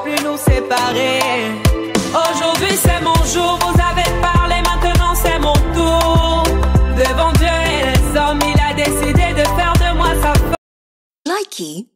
plus nous séparer. Aujourd'hui c'est mon jour, vous avez parlé, maintenant c'est mon tour. Devant Dieu et les hommes, il a décidé de faire de moi sa femme. Likey